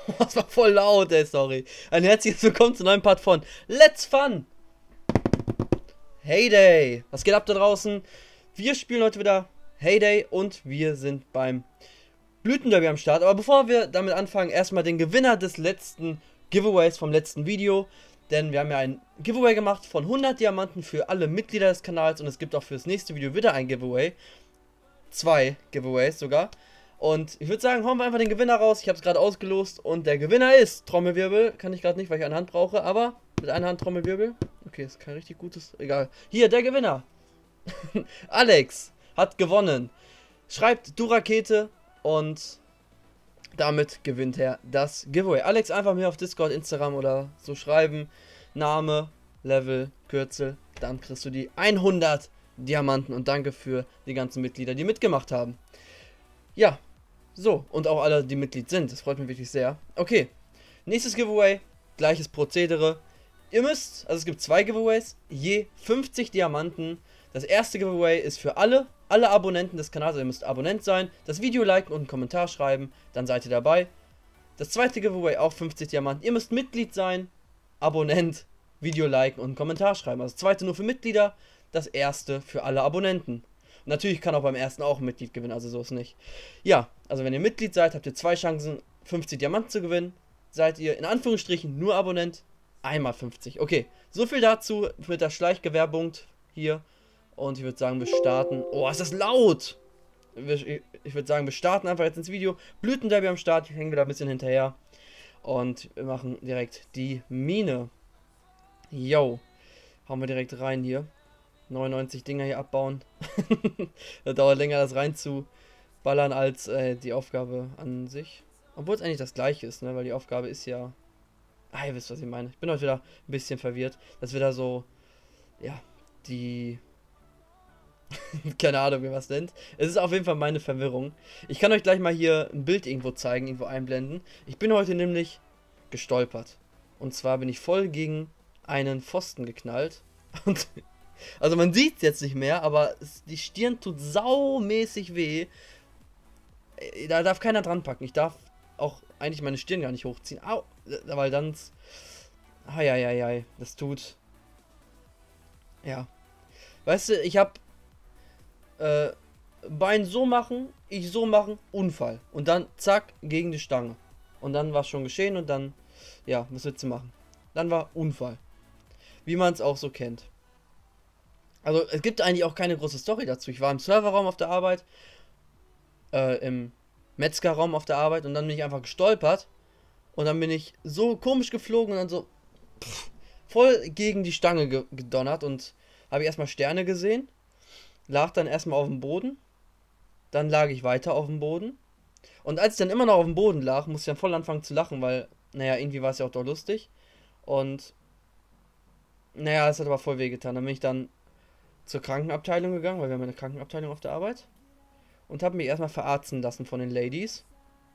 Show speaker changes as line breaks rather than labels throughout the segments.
Das war voll laut, ey, sorry. Ein herzliches Willkommen zum neuen Part von Let's Fun! Heyday! Was geht ab da draußen? Wir spielen heute wieder Heyday und wir sind beim Blütenderby am Start. Aber bevor wir damit anfangen, erstmal den Gewinner des letzten Giveaways vom letzten Video. Denn wir haben ja ein Giveaway gemacht von 100 Diamanten für alle Mitglieder des Kanals und es gibt auch für das nächste Video wieder ein Giveaway. 2 Giveaways sogar. Und ich würde sagen, hauen wir einfach den Gewinner raus. Ich habe es gerade ausgelost und der Gewinner ist Trommelwirbel. Kann ich gerade nicht, weil ich eine Hand brauche, aber mit einer Hand Trommelwirbel. Okay, ist kein richtig gutes. Egal. Hier, der Gewinner. Alex hat gewonnen. Schreibt du Rakete und damit gewinnt er das Giveaway. Alex einfach mir auf Discord, Instagram oder so schreiben. Name, Level, Kürzel. Dann kriegst du die 100 Diamanten und danke für die ganzen Mitglieder, die mitgemacht haben. Ja, so, und auch alle, die Mitglied sind. Das freut mich wirklich sehr. Okay, nächstes Giveaway, gleiches Prozedere. Ihr müsst, also es gibt 2 Giveaways, je 50 Diamanten. Das erste Giveaway ist für alle Abonnenten des Kanals, also ihr müsst Abonnent sein, das Video liken und einen Kommentar schreiben, dann seid ihr dabei. Das zweite Giveaway auch 50 Diamanten. Ihr müsst Mitglied sein, Abonnent, Video liken und einen Kommentar schreiben. Also das zweite nur für Mitglieder, das erste für alle Abonnenten. Und natürlich kann auch beim ersten auch ein Mitglied gewinnen, also so ist nicht. Ja, also wenn ihr Mitglied seid, habt ihr 2 Chancen, 50 Diamanten zu gewinnen. Seid ihr in Anführungsstrichen nur Abonnent, einmal 50. Okay, so viel dazu mit der Schleichgewerbung hier. Und ich würde sagen, wir starten. Oh, ist das laut! Ich würde sagen, wir starten einfach jetzt ins Video. Blütenderby am Start, ich hänge wieder ein bisschen hinterher. Und wir machen direkt die Mine. Yo, hauen wir direkt rein hier. 99 Dinger hier abbauen. Das dauert länger, das reinzuballern, als die Aufgabe an sich. Obwohl es eigentlich das gleiche ist, ne? Weil die Aufgabe ist ja... Ah, ihr wisst, was ich meine. Ich bin heute wieder ein bisschen verwirrt. Das ist wieder so... Ja, die... Keine Ahnung, wie man es nennt. Es ist auf jeden Fall meine Verwirrung. Ich kann euch gleich mal hier ein Bild irgendwo zeigen, irgendwo einblenden. Ich bin heute nämlich gestolpert. Und zwar bin ich voll gegen einen Pfosten geknallt. Und... Also man sieht es jetzt nicht mehr, aber die Stirn tut saumäßig weh. Da darf keiner dran packen. Ich darf auch eigentlich meine Stirn gar nicht hochziehen. Au, weil dann... Eieiei, das tut... Ja. Weißt du, ich hab... Bein so machen, ich so machen, Unfall. Und dann zack, gegen die Stange. Und dann war es schon geschehen und dann... Ja, was willst du machen? Dann war Unfall. Wie man es auch so kennt. Also es gibt eigentlich auch keine große Story dazu. Ich war im Serverraum auf der Arbeit, im Metzgerraum auf der Arbeit und dann bin ich einfach gestolpert und dann bin ich so komisch geflogen und dann so voll gegen die Stange gedonnert und habe ich erstmal Sterne gesehen, lag dann erstmal auf dem Boden, dann lag ich weiter auf dem Boden und als ich dann immer noch auf dem Boden lag, musste ich dann voll anfangen zu lachen, weil, naja, irgendwie war es ja auch doch lustig und, naja, es hat aber voll wehgetan. Dann bin ich dann zur Krankenabteilung gegangen, weil wir haben eine Krankenabteilung auf der Arbeit. Und habe mich erstmal verarzten lassen von den Ladies.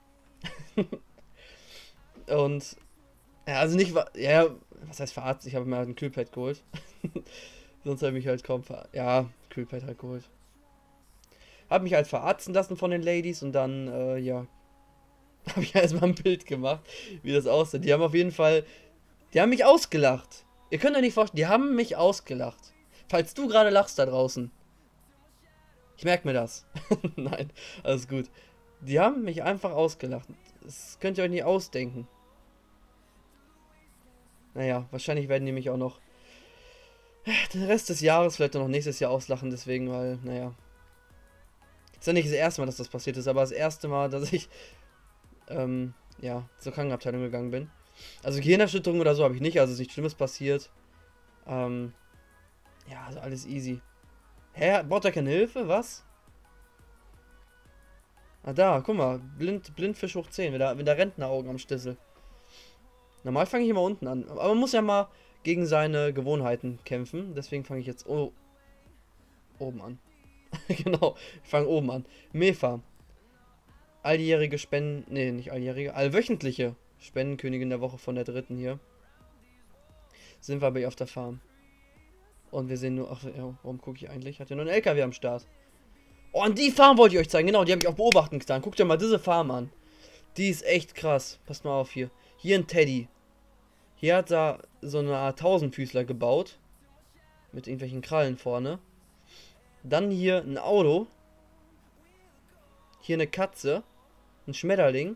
Und, ja, also nicht, ja, was heißt verarzten? Ich habe mir halt ein Kühlpad geholt. Sonst habe ich mich halt kaum ja, Kühlpad halt geholt. Habe mich halt verarzten lassen von den Ladies und dann, ja, habe ich erstmal ein Bild gemacht, wie das aussieht. Die haben auf jeden Fall, die haben mich ausgelacht. Ihr könnt euch nicht vorstellen, die haben mich ausgelacht. Falls du gerade lachst da draußen. Ich merke mir das. Nein, alles gut. Die haben mich einfach ausgelacht. Das könnt ihr euch nicht ausdenken. Naja, wahrscheinlich werden die mich auch noch den Rest des Jahres, vielleicht auch noch nächstes Jahr auslachen, deswegen, weil, naja. Ist ja nicht das erste Mal, dass das passiert ist, aber das erste Mal, dass ich, ja, zur Krankenabteilung gegangen bin. Also Gehirnerschütterung oder so habe ich nicht, also ist nichts Schlimmes passiert. Ja, also alles easy. Hä? Braucht er keine Hilfe? Was? Ah, da, guck mal. Blindfisch hoch 10. Wenn der Rentneraugen am Stissel. Normal fange ich immer unten an. Aber man muss ja mal gegen seine Gewohnheiten kämpfen. Deswegen fange ich jetzt oben an. Genau, ich fange oben an. Mefa. Alljährige Spenden... Nee, nicht alljährige. Allwöchentliche Spendenkönigin der Woche von der 3. hier. Sind wir bei ihr auf der Farm. Und wir sehen nur... Ach, ja, warum gucke ich eigentlich? Hat ja nur ein LKW am Start. Oh, an die Farm wollte ich euch zeigen. Genau, die habe ich auch beobachten getan. Guckt euch mal diese Farm an. Die ist echt krass. Passt mal auf hier. Hier ein Teddy. Hier hat er so eine Art Tausendfüßler gebaut. Mit irgendwelchen Krallen vorne. Dann hier ein Auto. Hier eine Katze. Ein Schmetterling.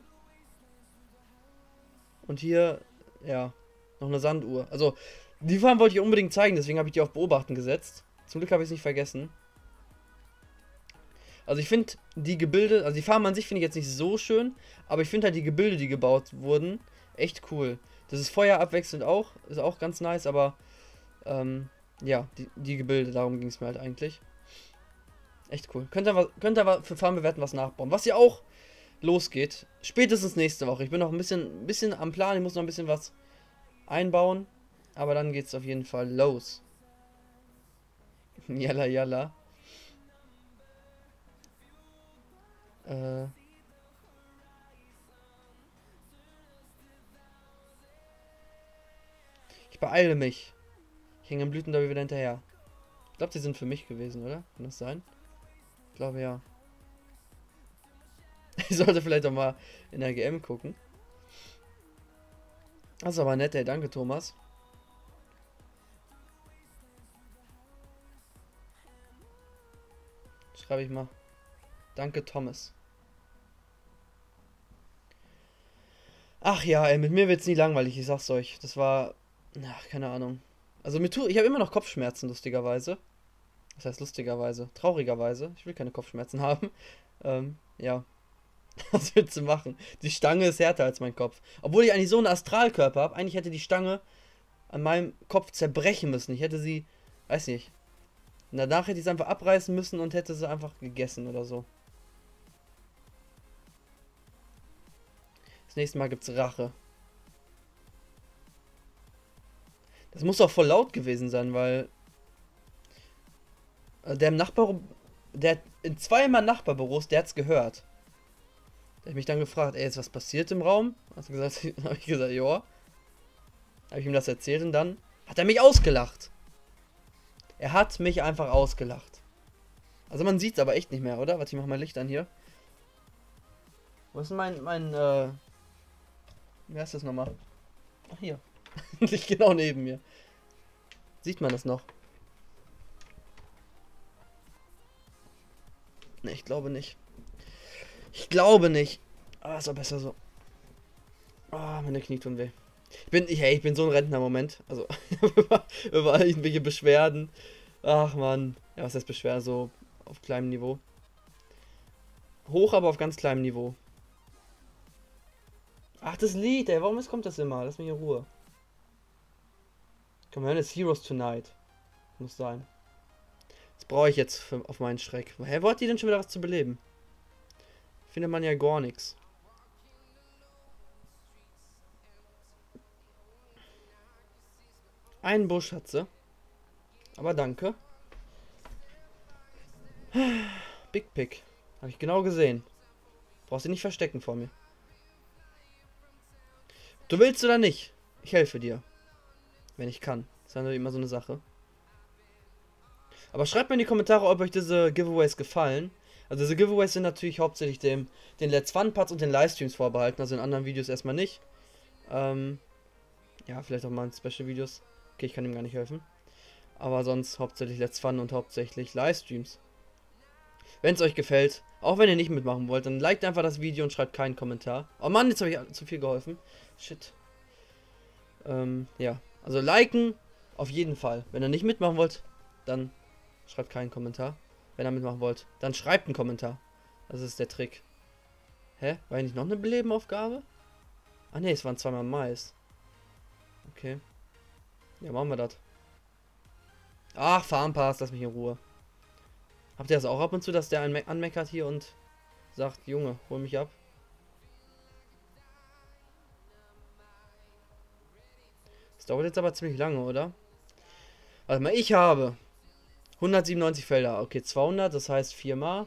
Und hier, ja, noch eine Sanduhr. Also, die Farben wollte ich unbedingt zeigen, deswegen habe ich die auf Beobachten gesetzt. Zum Glück habe ich es nicht vergessen. Also ich finde die Gebilde, also die Farben an sich finde ich jetzt nicht so schön, aber ich finde halt die Gebilde, die gebaut wurden, echt cool. Das ist Feuer abwechselnd auch, ist auch ganz nice, aber ja, die Gebilde, darum ging es mir halt eigentlich. Echt cool. Könnt ihr für Farben bewerten was nachbauen. Was ja auch losgeht, spätestens nächste Woche. Ich bin noch ein bisschen am Plan, ich muss noch ein bisschen was einbauen, aber dann geht es auf jeden Fall los. Yalla, yalla. Ich beeile mich. Ich hänge am Blüten da wieder hinterher. Ich glaube, die sind für mich gewesen, oder? Kann das sein? Ich glaube, ja. Ich sollte vielleicht auch mal in der GM gucken. Das ist aber nett, ey. Danke, Thomas. Schreibe ich mal. Danke, Thomas. Ach ja, ey, mit mir wird's nie langweilig, ich sag's euch. Das war... Ach, keine Ahnung. Also ich habe immer noch Kopfschmerzen, lustigerweise. Das heißt lustigerweise, traurigerweise. Ich will keine Kopfschmerzen haben. Ja. Was willst du machen? Die Stange ist härter als mein Kopf. Obwohl ich eigentlich so einen Astralkörper habe. Eigentlich hätte die Stange an meinem Kopf zerbrechen müssen. Ich hätte sie, weiß nicht. Danach hätte ich sie einfach abreißen müssen und hätte sie einfach gegessen oder so. Das nächste Mal gibt's Rache. Das muss doch voll laut gewesen sein, weil der im der in zweimal Nachbarbüros, der hat's gehört. Da hab ich mich dann gefragt, ey, ist was passiert im Raum? Hast du gesagt, habe ich gesagt, ja. Habe ich ihm das erzählt und dann hat er mich ausgelacht. Er hat mich einfach ausgelacht. Also man sieht's aber echt nicht mehr, oder? Warte, ich mach mal Licht an hier. Wo ist denn wie heißt das nochmal? Ach, hier. Liegt genau neben mir. Sieht man das noch? Ne, ich glaube nicht. Ich glaube nicht. Ah, ist doch besser so. Ah, meine Knie tun weh. Ich bin so ein Rentner im Moment. Also, überall irgendwelche Beschwerden. Ach man. Ja, was heißt Beschwerden? So auf kleinem Niveau. Hoch, aber auf ganz kleinem Niveau. Ach, das Lied, ey. Warum kommt das immer? Lass mich in Ruhe. Komm, wir hören jetzt Heroes Tonight. Muss sein. Das brauche ich jetzt auf meinen Schreck. Hä, wo hat die denn schon wieder was zu beleben? Findet man ja gar nichts. Einen Busch hat sie. Aber danke. Big Pick. Habe ich genau gesehen. Brauchst du nicht verstecken vor mir. Du willst oder nicht? Ich helfe dir. Wenn ich kann. Das ist natürlich immer so eine Sache. Aber schreibt mir in die Kommentare, ob euch diese Giveaways gefallen. Also diese Giveaways sind natürlich hauptsächlich den Let's Fun Parts und den Livestreams vorbehalten. Also in anderen Videos erstmal nicht. Ja, vielleicht auch mal in Special Videos. Okay, ich kann ihm gar nicht helfen. Aber sonst hauptsächlich Let's Fun und hauptsächlich Livestreams. Wenn es euch gefällt, auch wenn ihr nicht mitmachen wollt, dann liked einfach das Video und schreibt keinen Kommentar. Oh Mann, jetzt habe ich zu viel geholfen. Shit. Ja, also liken auf jeden Fall. Wenn ihr nicht mitmachen wollt, dann schreibt keinen Kommentar. Wenn ihr mitmachen wollt, dann schreibt einen Kommentar. Das ist der Trick. Hä? War hier nicht noch eine Belebenaufgabe? Ah ne, es waren zweimal Mais. Okay. Ja, machen wir das. Ach, Farmpass, lass mich in Ruhe. Habt ihr das auch ab und zu, dass der einen anmeckert hier und sagt, Junge, hol mich ab? Das dauert jetzt aber ziemlich lange, oder? Warte mal, ich habe 197 Felder. Okay, 200, das heißt 4 mal.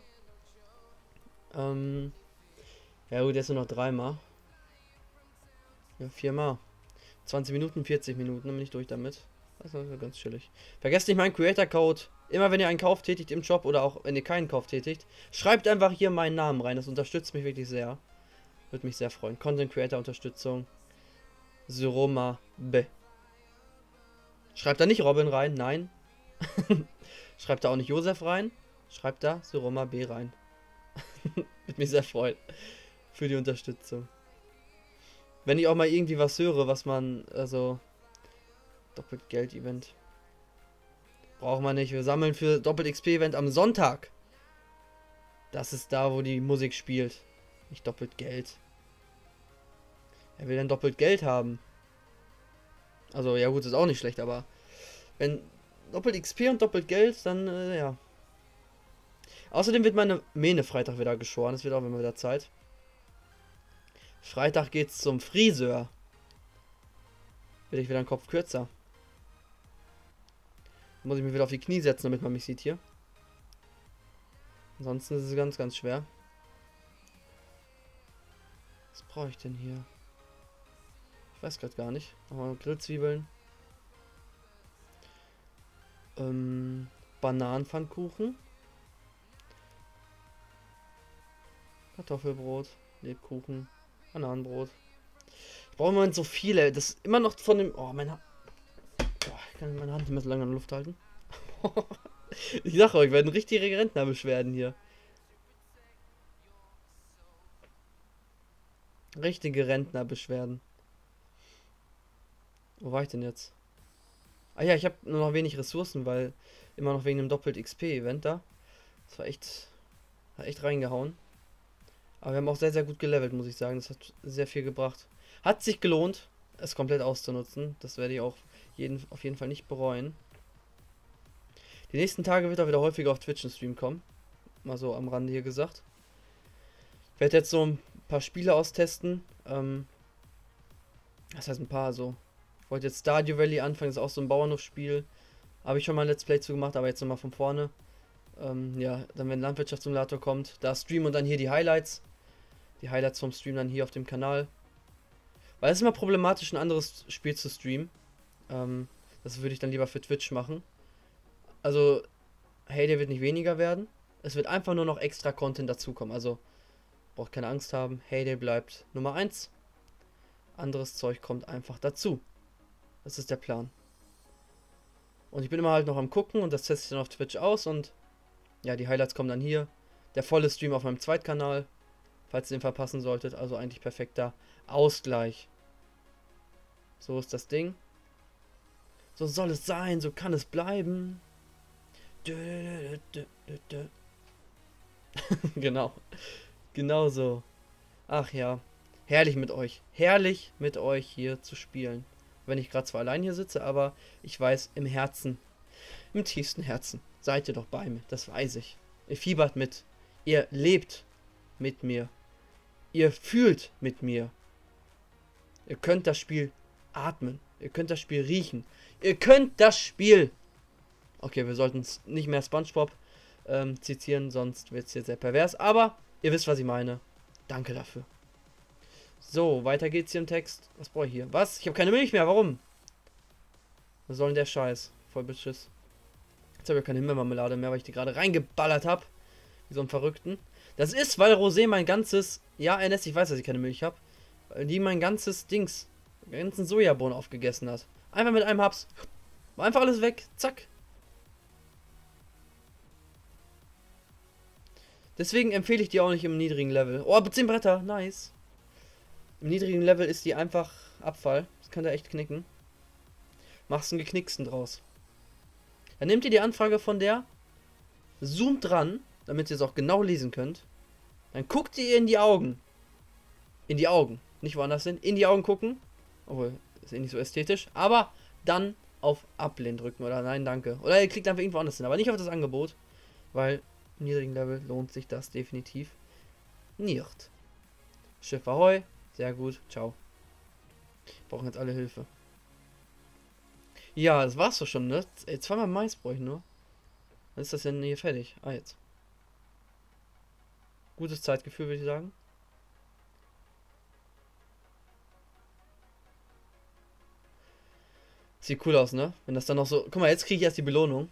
Ja gut, jetzt nur noch 3 mal. Ja, 4 mal. 20 Minuten, 40 Minuten, dann bin ich durch damit. Das ist ganz chillig. Vergesst nicht meinen Creator-Code. Immer wenn ihr einen Kauf tätigt im Shop oder auch wenn ihr keinen Kauf tätigt, schreibt einfach hier meinen Namen rein. Das unterstützt mich wirklich sehr. Würde mich sehr freuen. Content Creator Unterstützung. Syroma B. Schreibt da nicht Robin rein, nein. Schreibt da auch nicht Josef rein. Schreibt da Syroma B rein. Würde mich sehr freuen. Für die Unterstützung. Wenn ich auch mal irgendwie was höre, was man, also, doppelt Geld-Event. Braucht man nicht. Wir sammeln für doppelt XP-Event am Sonntag. Das ist da, wo die Musik spielt. Nicht doppelt Geld. Wer will denn doppelt Geld haben? Also, ja gut, ist auch nicht schlecht, aber wenn doppelt XP und doppelt Geld, dann, ja. Außerdem wird meine Mähne Freitag wieder geschoren. Es wird auch immer wieder Zeit. Freitag geht's zum Friseur. Will ich wieder einen Kopf kürzer. Muss ich mich wieder auf die Knie setzen, damit man mich sieht hier. Ansonsten ist es ganz, ganz schwer. Was brauche ich denn hier? Ich weiß gerade gar nicht. Nochmal Grillzwiebeln. Bananenpfannkuchen. Kartoffelbrot. Lebkuchen. Bananenbrot. Ich brauche im Moment so viele. Das ist immer noch von dem... Oh, meine... Oh, ich kann meine Hand nicht mehr so lange in der Luft halten. Ich sag euch, werden richtige Rentnerbeschwerden hier. Richtige Rentnerbeschwerden. Wo war ich denn jetzt? Ah ja, ich habe nur noch wenig Ressourcen, weil immer noch wegen dem doppelt XP-Event da. Das war echt... Hat echt reingehauen. Aber wir haben auch sehr, sehr gut gelevelt, muss ich sagen. Das hat sehr viel gebracht. Hat sich gelohnt, es komplett auszunutzen. Das werde ich auch auf jeden Fall nicht bereuen. Die nächsten Tage wird er wieder häufiger auf Twitch einen Stream kommen. Mal so am Rande hier gesagt. Ich werde jetzt so ein paar Spiele austesten. Das heißt ein paar, so. Ich wollte jetzt Stardew Valley anfangen, das ist auch so ein Bauernhofspiel. Habe ich schon mal ein Let's Play zu gemacht, aber jetzt nochmal von vorne. Ja, dann wenn Landwirtschaftssimulator kommt, da streamen und dann hier die Highlights. Die Highlights vom Stream dann hier auf dem Kanal. Weil es ist immer problematisch, ein anderes Spiel zu streamen. Das würde ich dann lieber für Twitch machen. Also, Heyday wird nicht weniger werden. Es wird einfach nur noch extra Content dazukommen. Also, braucht keine Angst haben. Heyday bleibt Nummer 1. Anderes Zeug kommt einfach dazu. Das ist der Plan. Und ich bin immer halt noch am gucken und das teste ich dann auf Twitch aus und ja, die Highlights kommen dann hier. Der volle Stream auf meinem Zweitkanal, falls ihr den verpassen solltet. Also eigentlich perfekter Ausgleich. So ist das Ding. So soll es sein, so kann es bleiben. Genau. Genau so. Ach ja. Herrlich mit euch. Herrlich mit euch hier zu spielen. Wenn ich gerade zwar allein hier sitze, aber ich weiß, im Herzen, im tiefsten Herzen, seid ihr doch bei mir. Das weiß ich. Ihr fiebert mit. Ihr lebt mit mir. Ihr fühlt mit mir. Ihr könnt das Spiel atmen. Ihr könnt das Spiel riechen. Ihr könnt das Spiel... Okay, wir sollten es nicht mehr SpongeBob zitieren, sonst wird es hier sehr pervers. Aber ihr wisst, was ich meine. Danke dafür. So, weiter geht's hier im Text. Was brauche ich hier? Was? Ich habe keine Milch mehr. Warum? Was soll denn der Scheiß? Voll Beschiss. Jetzt habe ich keine Himbeermarmelade mehr, weil ich die gerade reingeballert habe. Wie so ein Verrückten. Das ist, weil Rosé mein ganzes... Ja, NS, ich weiß, dass ich keine Milch habe. Weil die mein ganzes Dings... Den ganzen Sojabohnen aufgegessen hat. Einfach mit einem Haps. War einfach alles weg. Zack. Deswegen empfehle ich die auch nicht im niedrigen Level. Oh, 10 Bretter. Nice. Im niedrigen Level ist die einfach Abfall. Das kann da echt knicken. Machst einen geknicksten draus. Dann nehmt ihr die Anfrage von der, zoomt dran, damit ihr es auch genau lesen könnt. Dann guckt ihr in die Augen. In die Augen. Nicht woanders hin. In die Augen gucken. Obwohl, ist eh nicht so ästhetisch. Aber dann auf Ablehnen drücken oder nein, danke. Oder ihr klickt einfach irgendwo anders hin. Aber nicht auf das Angebot. Weil im niedrigen Level lohnt sich das definitiv nicht. Schiff Ahoi. Sehr gut. Ciao. Brauchen jetzt alle Hilfe. Ja, das war's doch schon, ne? Zweimal Mais brauche ich nur. Dann ist das denn hier fertig. Ah, jetzt. Gutes Zeitgefühl, würde ich sagen. Sieht cool aus, ne? Wenn das dann noch so... Guck mal, jetzt kriege ich erst die Belohnung.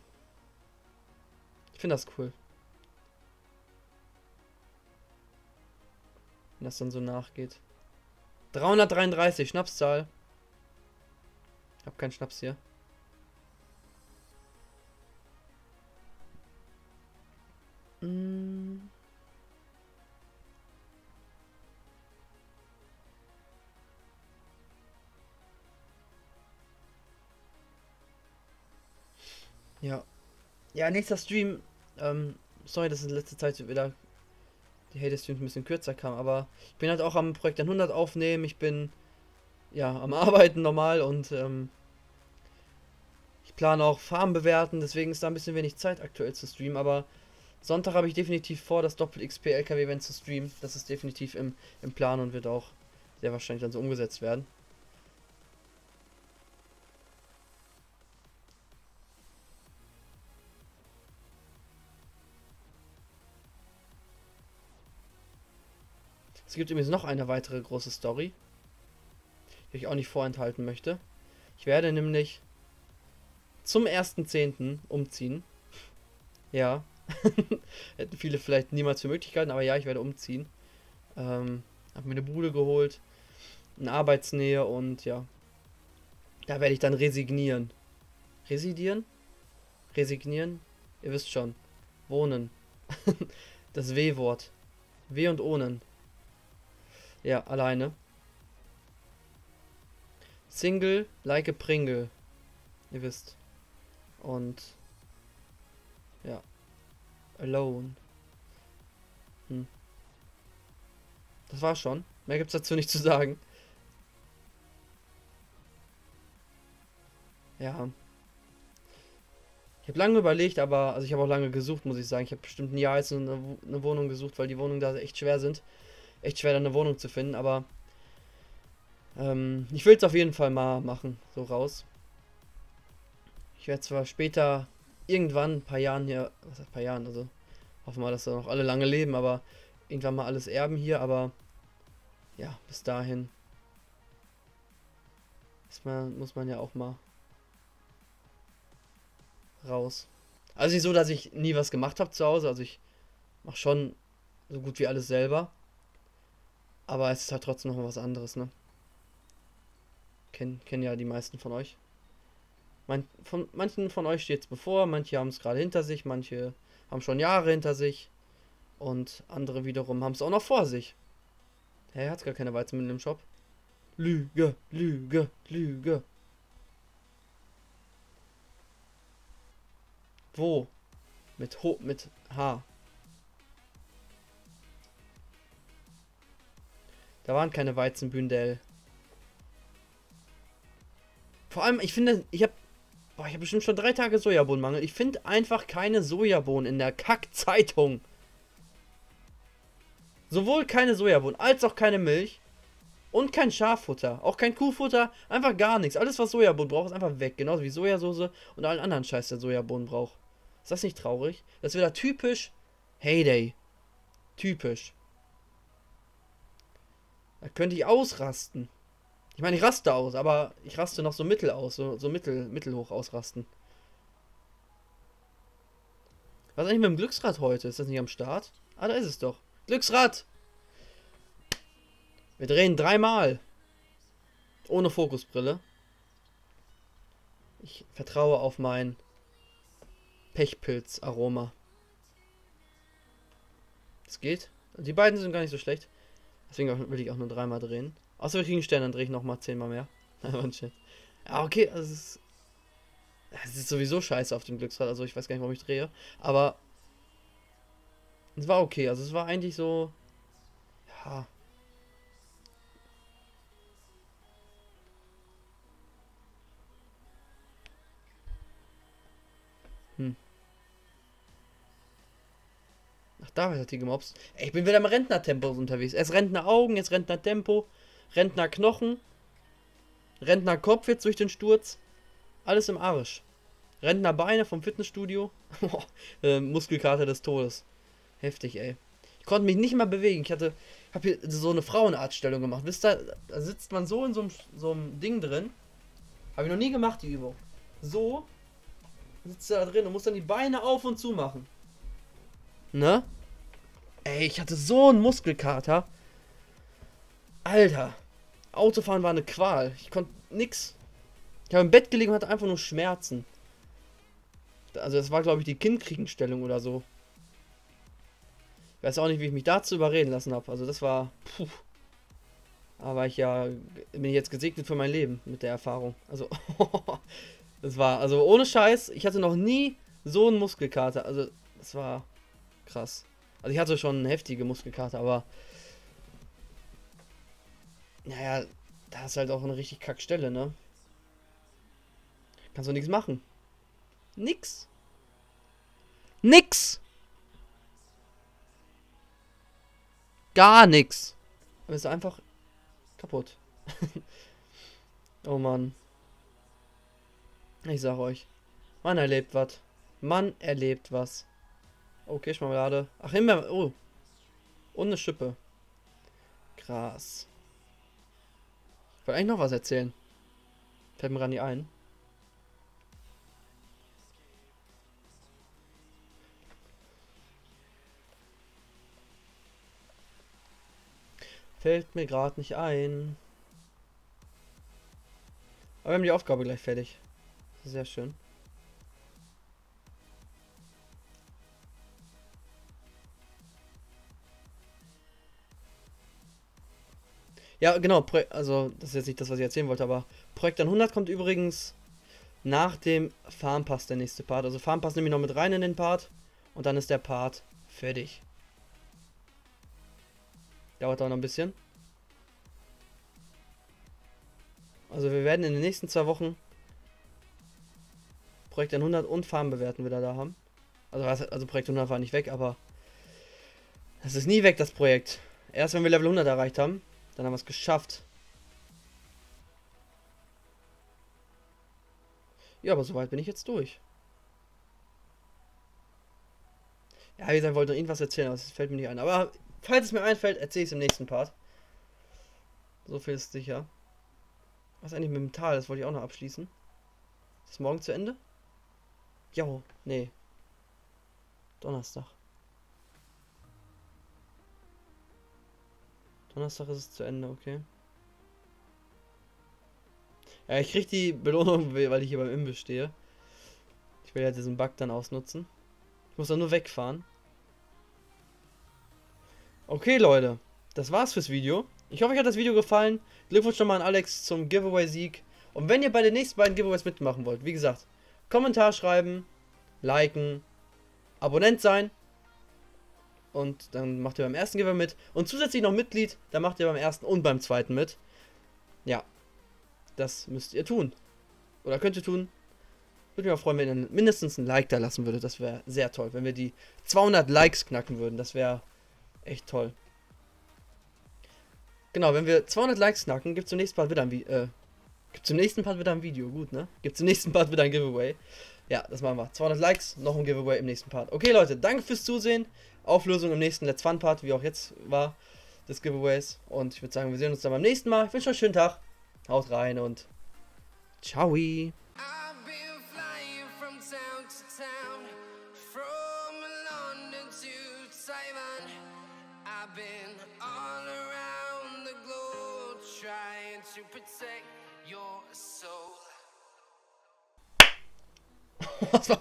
Ich finde das cool. wenn das dann so nachgeht. 333, Schnapszahl. Ich hab keinen Schnaps hier. Ja. Ja, nächster Stream. Sorry, dass in letzter Zeit wieder die Hate-Streams ein bisschen kürzer kam, aber ich bin halt auch am Projekt 100 aufnehmen. Ich bin ja am Arbeiten normal und ich plane auch Farben bewerten, deswegen ist da ein bisschen wenig Zeit aktuell zu streamen, aber Sonntag habe ich definitiv vor, das Doppel-XP LKW-Event zu streamen. Das ist definitiv im Plan und wird auch sehr wahrscheinlich dann so umgesetzt werden. Es gibt übrigens noch eine weitere große Story, die ich auch nicht vorenthalten möchte. Ich werde nämlich zum 1.10. umziehen. Ja. Hätten viele vielleicht niemals für Möglichkeiten, aber ja, ich werde umziehen. Habe mir eine Bude geholt, eine Arbeitsnähe und ja. Da werde ich dann resignieren. Residieren? Resignieren? Ihr wisst schon. Wohnen. Das W-Wort. W und Ohnen. Ja, alleine. Single, like a Pringle. Ihr wisst. Und ja. Alone. Das war's schon. Mehr gibt's dazu nicht zu sagen. Ja. Ich habe lange überlegt, aber also ich habe auch lange gesucht, muss ich sagen. Ich habe bestimmt ein Jahr jetzt eine Wohnung gesucht, weil die Wohnungen da echt schwer sind. Echt schwer, da eine Wohnung zu finden, aber ich will es auf jeden Fall mal machen, so raus. Ich werde zwar später irgendwann ein paar Jahren hier, was heißt ein paar Jahren, also hoffen wir mal, dass da noch alle lange leben, aber irgendwann mal alles erben hier, aber ja, bis dahin muss man ja auch mal raus. Also nicht so, dass ich nie was gemacht habe zu Hause, also ich mache schon so gut wie alles selber, aber es ist halt trotzdem noch mal was anderes, ne? Kennen ja die meisten von euch. Manchen von euch steht es bevor, manche haben es gerade hinter sich, manche haben schon Jahre hinter sich und andere wiederum haben es auch noch vor sich. Hä, hat gar keine Weizenmittel im Shop. Lüge, Lüge, Lüge. Wo? Mit H. Da waren keine Weizenbündel. Vor allem, ich finde, ich habe bestimmt schon 3 Tage Sojabohnenmangel. Ich finde einfach keine Sojabohnen in der Kack-Zeitung. Sowohl keine Sojabohnen als auch keine Milch. Und kein Schaffutter. Auch kein Kuhfutter. Einfach gar nichts. Alles, was Sojabohnen braucht, ist einfach weg. Genauso wie Sojasauce und allen anderen Scheiß, der Sojabohnen braucht. Ist das nicht traurig? Das ist wieder typisch Heyday. Typisch. Da könnte ich ausrasten. Ich meine, ich raste aus, aber ich raste noch so mittel aus. So mittelhoch ausrasten. Was ist eigentlich mit dem Glücksrad heute? Ist das nicht am Start? Ah, da ist es doch. Glücksrad! Wir drehen 3-mal. Ohne Fokusbrille. Ich vertraue auf mein Pechpilz-Aroma. Es geht. Die beiden sind gar nicht so schlecht. Deswegen will ich auch nur 3-mal drehen. Außer wir kriegen Stern, dann drehe ich nochmal 10-mal mehr. Ja, okay, also es ist sowieso scheiße auf dem Glücksrad, also ich weiß gar nicht, warum ich drehe. Aber es war okay, also es war eigentlich so. Ja. Ach, da hat die gemobst. Ey, ich bin wieder im Rentnertempo unterwegs. Erst Rentneraugen, jetzt Rentnertempo, Rentnerknochen, Rentnerkopf jetzt durch den Sturz. Alles im Arsch. Rentnerbeine vom Fitnessstudio. Muskelkater des Todes. Heftig, ey. Ich konnte mich nicht mal bewegen. Habe hier so eine Frauenarztstellung gemacht. Wisst ihr, da sitzt man so in so einem Ding drin. Habe ich noch nie gemacht, die Übung. So sitzt du da drin und muss dann die Beine auf und zu machen. Ne? Ey, ich hatte so einen Muskelkater. Alter. Autofahren war eine Qual. Ich konnte nix. Ich habe im Bett gelegen und hatte einfach nur Schmerzen. Also das war, glaube ich, die Kindkriegenstellung oder so. Ich weiß auch nicht, wie ich mich dazu überreden lassen habe. Also das war... Puh. Aber bin ich jetzt gesegnet für mein Leben mit der Erfahrung. Also... Das war... Also ohne Scheiß, ich hatte noch nie so einen Muskelkater. Also das war krass. Also ich hatte schon eine heftige Muskelkater, aber... Naja, da ist halt auch eine richtig Kackstelle, ne? Kannst du nichts machen. Nix. Nix. Gar nix. Aber ist einfach kaputt. Oh Mann. Ich sag euch. Man erlebt was. Man erlebt was. Okay, Schmarmelade. Ach, immer. Oh. Und eine Schippe. Krass. Ich wollte eigentlich noch was erzählen. Fällt mir gerade nicht ein. Fällt mir gerade nicht ein. Aber wir haben die Aufgabe gleich fertig. Sehr schön. Ja, genau. Also, das ist jetzt nicht das, was ich erzählen wollte, aber Projekt 100 kommt übrigens nach dem Farmpass der nächste Part. Also Farmpass nehme ich noch mit rein in den Part. Und dann ist der Part fertig. Dauert auch noch ein bisschen. Also wir werden in den nächsten 2 Wochen Projekt 100 und Farm bewerten wieder da haben. Also Projekt 100 war nicht weg, aber es ist nie weg, das Projekt. Erst wenn wir Level 100 erreicht haben, dann haben wir es geschafft. Ja, aber soweit bin ich jetzt durch. Ja, wie gesagt, ich wollte noch irgendwas erzählen, aber es fällt mir nicht ein. Aber falls es mir einfällt, erzähle ich es im nächsten Part. So viel ist sicher. Was eigentlich mit dem Tal? Das wollte ich auch noch abschließen. Ist das morgen zu Ende? Jo, nee. Donnerstag. Donnerstag ist es zu Ende, okay. Ja, ich krieg die Belohnung, weil ich hier beim Imbiss stehe. Ich will ja diesen Bug dann ausnutzen. Ich muss dann nur wegfahren. Okay, Leute. Das war's fürs Video. Ich hoffe, euch hat das Video gefallen. Glückwunsch nochmal an Alex zum Giveaway-Sieg. Und wenn ihr bei den nächsten beiden Giveaways mitmachen wollt, wie gesagt, Kommentar schreiben, liken, Abonnent sein. Und dann macht ihr beim ersten Giveaway mit. Und zusätzlich noch Mitglied, dann macht ihr beim ersten und beim zweiten mit. Ja. Das müsst ihr tun. Oder könnt ihr tun. Würde mich auch freuen, wenn ihr mindestens ein Like da lassen würdet. Das wäre sehr toll. Wenn wir die 200 Likes knacken würden. Das wäre echt toll. Genau, wenn wir 200 Likes knacken, gibt es im nächsten Part wieder ein Video. Gut, ne? Gibt es im nächsten Part wieder ein Giveaway. Ja, das machen wir. 200 Likes, noch ein Giveaway im nächsten Part. Okay, Leute, danke fürs Zusehen. Auflösung im nächsten Let's Fun Part, wie auch jetzt war, des Giveaways. Und ich würde sagen, wir sehen uns dann beim nächsten Mal. Ich wünsche euch einen schönen Tag. Haut rein und ciao. To protect your soul. Was war